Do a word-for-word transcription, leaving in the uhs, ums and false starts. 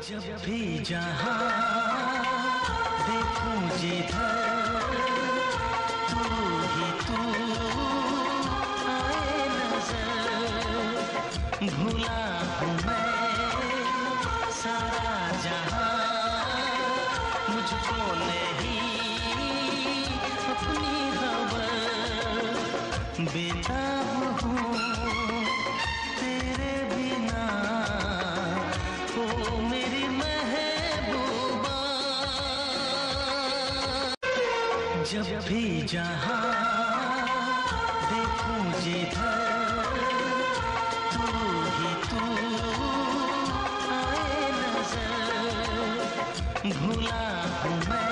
जब भी जहाँ देखूं जिधर तू ही तू आए नजर। भूला हूँ मैं सारा जहाँ, मुझको नहीं अपनी खबर। बेताब हूँ तेरे बिना, ओ मेरी महबूबा। जब भी जहाँ देखूं जिधर तू ही तू आए नजर। भूला हूँ मैं